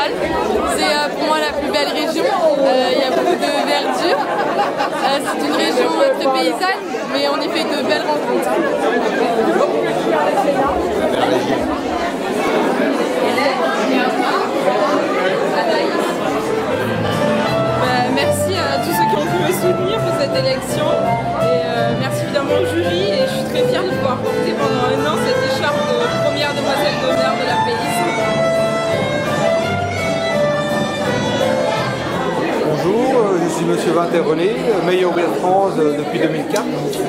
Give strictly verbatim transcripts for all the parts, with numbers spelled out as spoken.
Alpes. C'est euh, pour moi la plus belle région. Euh, il y a beaucoup de verdure. Euh, c'est une région euh, très paysanne, mais on y fait de belles rencontres. Bah, merci à tous ceux qui ont pu me soutenir pour cette élection. Et euh, merci évidemment au jury. Et je suis très fière de pouvoir porter pendant un an cette écharpe de première demoiselle d'honneur de la pays. Bonjour, je suis Monsieur Vinter-René, meilleur ouvrier de France depuis deux mille quatre.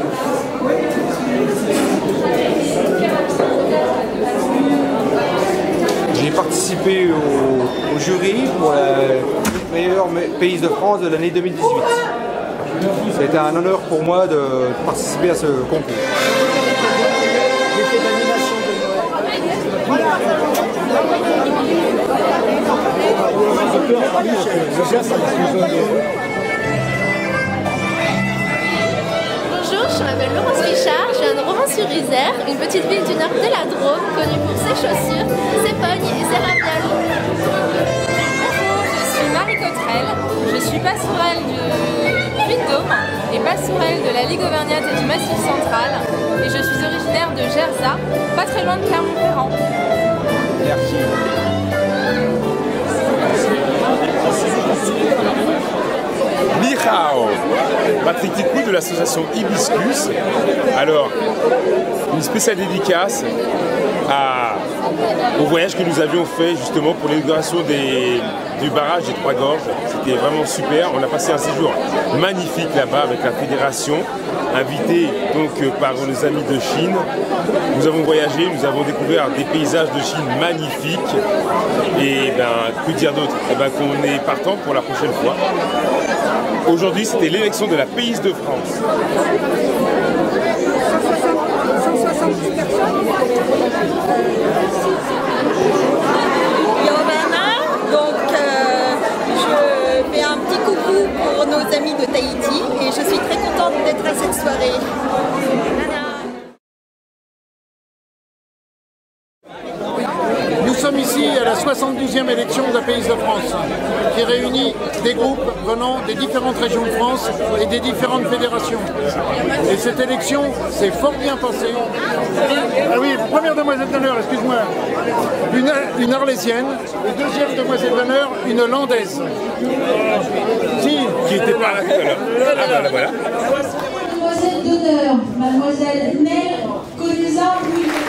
J'ai participé au, au jury pour la meilleure pays de France de l'année deux mille dix-huit. C'était un honneur pour moi de participer à ce concours. J'ai fait l'animation de Noël. Bonjour, je m'appelle Laurence Richard, je viens de Romans-sur-Isère, une petite ville du nord de la Drôme, connue pour ses chaussures, ses pognes et ses ravioles. Bonjour, je suis Marie Cottrell, je suis passerelle du Puy-de-Dôme et passerelle de la Ligue auvergnate et du Massif central, et je suis originaire de Gerzat, pas très loin de Clermont-Ferrand. Merci. Ni hao, Patrick Ticou de l'association Hibiscus. Alors, une spéciale dédicace à, au voyage que nous avions fait justement pour l'inauguration du barrage des Trois Gorges. C'était vraiment super. On a passé un séjour magnifique là-bas avec la fédération, invité donc par nos amis de Chine. Nous avons voyagé, nous avons découvert des paysages de Chine magnifiques. Et ben, que dire d'autre? Eh ben, qu'on est partant pour la prochaine fois. Aujourd'hui, c'était l'élection de la pays de France. Yovana, donc euh, je fais un petit coucou pour nos amis de Tahiti et je suis très contente d'être à cette soirée. Nous sommes ici à la soixante-douzième élection de la pays de France, qui réunit des groupes venant des différentes régions de France et des différentes fédérations. Et cette élection s'est fort bien passée. Ah oui, première demoiselle d'honneur, excuse-moi, une, une Arlésienne, et deuxième demoiselle d'honneur, une Landaise. Si. Qui était pas là tout à l'heure. Ah ben là, voilà. Demoiselle d'honneur, mademoiselle Nel Colusa.